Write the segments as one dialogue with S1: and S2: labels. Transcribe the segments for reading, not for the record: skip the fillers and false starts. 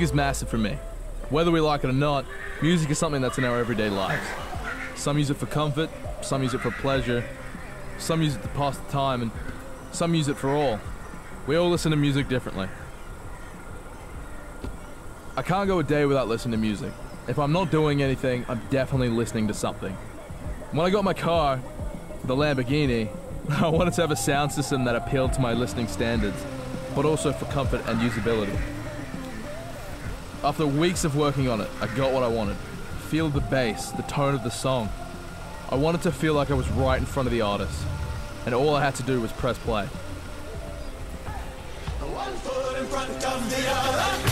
S1: Music is massive for me. Whether we like it or not, music is something that's in our everyday lives. Some use it for comfort, some use it for pleasure, some use it to pass the time, and some use it for all. We all listen to music differently. I can't go a day without listening to music. If I'm not doing anything, I'm definitely listening to something. When I got my car, the Lamborghini, I wanted to have a sound system that appealed to my listening standards, but also for comfort and usability. After weeks of working on it, I got what I wanted. Feel the bass, the tone of the song. I wanted to feel like I was right in front of the artist, and all I had to do was press play.
S2: One foot in front of the other.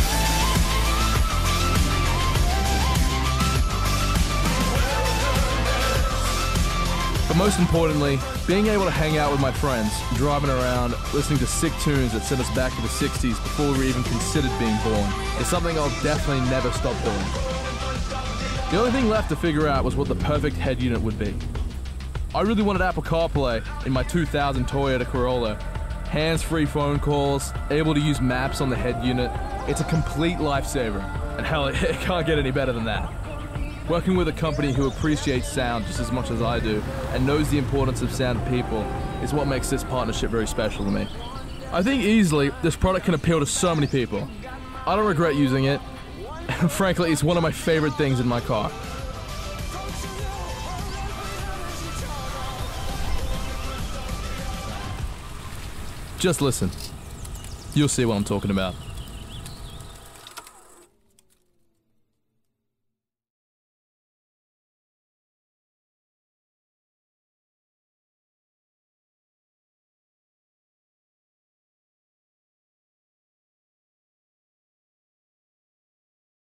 S1: But most importantly, being able to hang out with my friends, driving around, listening to sick tunes that sent us back to the 60s before we were even considered being born, is something I'll definitely never stop doing. The only thing left to figure out was what the perfect head unit would be. I really wanted Apple CarPlay in my 2000 Toyota Corolla. Hands-free phone calls, able to use maps on the head unit. It's a complete lifesaver, and hell, it can't get any better than that. Working with a company who appreciates sound just as much as I do and knows the importance of sound to people is what makes this partnership very special to me. I think easily this product can appeal to so many people. I don't regret using it, and frankly, it's one of my favorite things in my car. Just listen. You'll see what I'm talking about.